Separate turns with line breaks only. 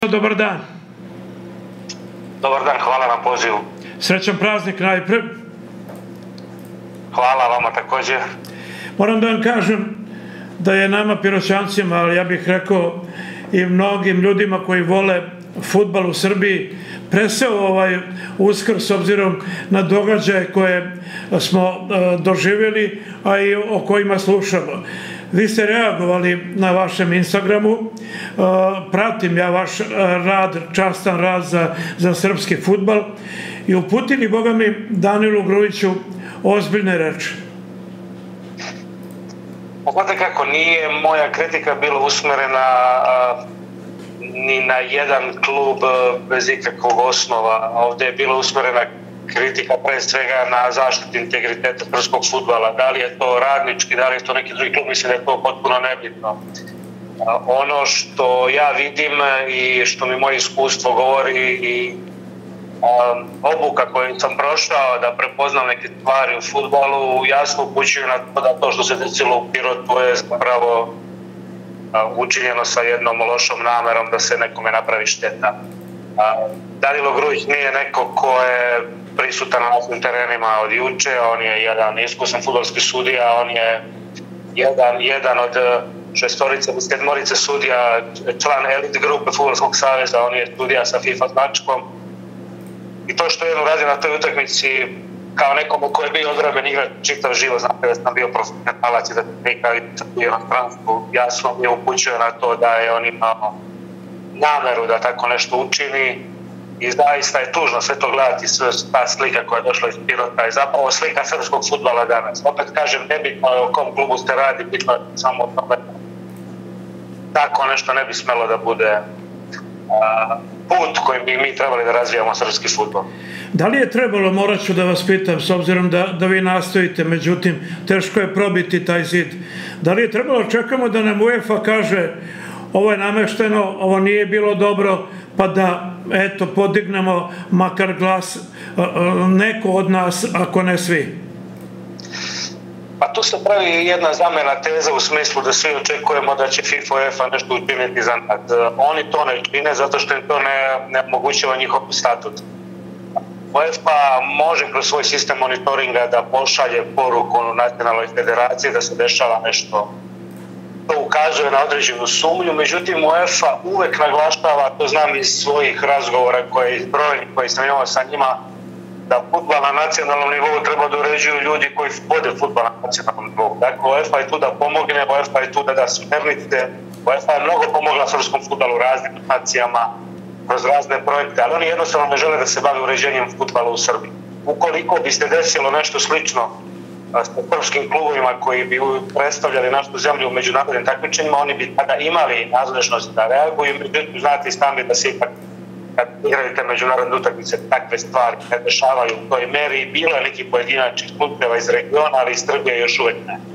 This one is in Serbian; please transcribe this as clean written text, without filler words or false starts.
Dobar dan.
Dobar dan, hvala na pozivu.
Srećan praznik najpre.
Hvala vama također.
Moram da vam kažem da je nama Piroćancima, ali ja bih rekao i mnogim ljudima koji vole fudbal u Srbiji, preseo ovaj Uskrs s obzirom na događaje koje smo doživjeli, a i o kojima slušamo. Vi ste reagovali na vašem Instagramu, pratim ja vaš rad, častan rad za srpski fudbal i uputili, boga mi, Danilu Grujiću ozbiljne reči.
Znate kako, nije moja kritika bila usmerena ni na jedan klub bez ikakvog osnova. Ovdje je bila usmerena kritika pre svega na zaštitu integriteta srpskog fudbala. Da li je to Radnički, da li je to neki drugi klub, mislim da je to potpuno nebitno. Ono što ja vidim i što mi moje iskustvo govori i obuka koju sam prošao da prepoznam neke stvari u fudbalu jasno upućuju na to da to što se desilo u Pirotu je zapravo učinjeno sa jednom lošom namerom da se nekome napravi šteta. Danilo Grujić nije neko ko je prisutan na našim terenima od juče, on je jedan iskusan fudbalski sudija, on je jedan od sedmorice sudija, član elite grupe Fudbalskog saveza, on je sudija sa FIFA značkom. I to što je on radio na toj utakmici kao nekomu ko je bio određen igrač čitav život, znate da sam bio profesionalac i da nikad sam bio na transfu, jasno mi je upućio na to da je on imao nameru da tako nešto učini i zaista je tužno sve to gledati, ta slika koja je došla iz Pirota je zapravo slika srpskog fudbala danas. Opet kažem, nebitno je o kom klubu se radi, bitno je samo o tome. Tako nešto ne bi smelo da bude put kojim bi mi trebali da razvijamo srpski fudbal.
Da li je trebalo, morat ću da vas pitam, s obzirom da vi nastojite, međutim, teško je probiti taj zid, da li je trebalo, čekamo da nam UEFA kaže ovo je namešteno, ovo nije bilo dobro, pa da, eto, podignemo makar glas neko od nas, ako ne svi?
Pa tu se pravi jedna zamena teza u smislu da svi očekujemo da će FIFA i UEFA nešto učiniti za nas. Oni to ne čine zato što im to ne omogućava njihov statut. UEFA može kroz svoj sistem monitoringa da pošalje poruku nacionalnoj federaciji da se dešava nešto. To ukazuje na određenu sumnju, međutim UEFA uvek naglašava, to znam iz svojih razgovora koji sam imao sa njima, da fudbal na nacionalnom nivou treba da uređuju ljudi koji vode fudbal na nacionalnom nivou. Dakle, UEFA je tu da pomogne, UEFA je tu da da smernice, UEFA je mnogo pomogla srpskom fudbalu raznim nacijama, kroz razne projekte, ali oni jednostavno ne žele da se bave uređenjem fudbala u Srbiji. Ukoliko bi se desilo nešto slično sa srpskim klubovima koji bi predstavljali našu zemlju u međunarodnim takmičenjima, oni bi tada imali nadležnost da reaguju, međutim, znate i sami da se ipak kad igraju te međunarodne utakmice takve stvari ne dešavaju u toj meri. Bilo je neki pojedinačnih slučajeva iz regiona, ali iz Srbije još uvek ne.